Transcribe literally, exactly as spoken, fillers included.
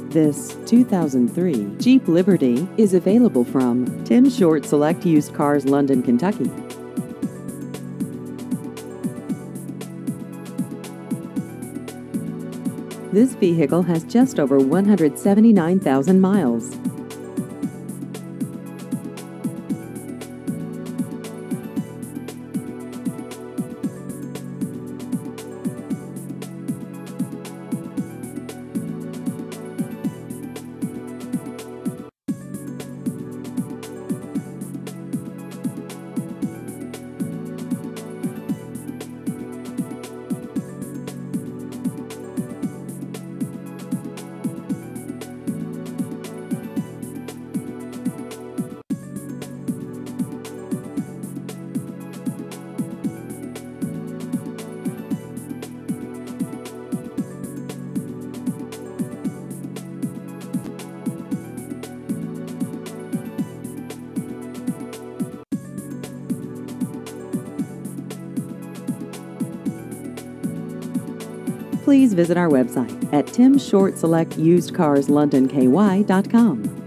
This two thousand three Jeep Liberty is available from Tim Short Select Used Cars, London, Kentucky. This vehicle has just over one hundred seventy-nine thousand miles. Please visit our website at tim short select used cars london k y dot com.